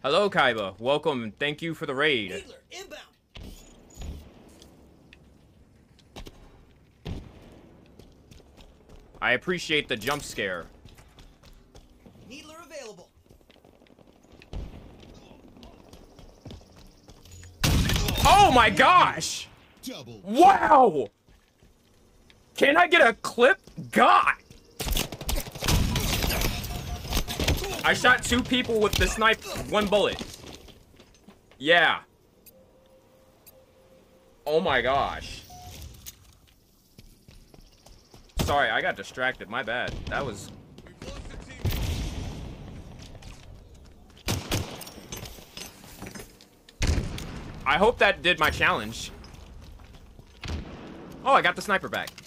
Hello, Kaiba. Welcome. Thank you for the raid. Needler, inbound. I appreciate the jump scare. Needler available. Oh my gosh! Double. Wow! Can I get a clip? God! I shot 2 people with the snipe, 1 bullet. Yeah. Oh my gosh. Sorry, I got distracted. My bad. That was... I hope that did my challenge. Oh, I got the sniper back.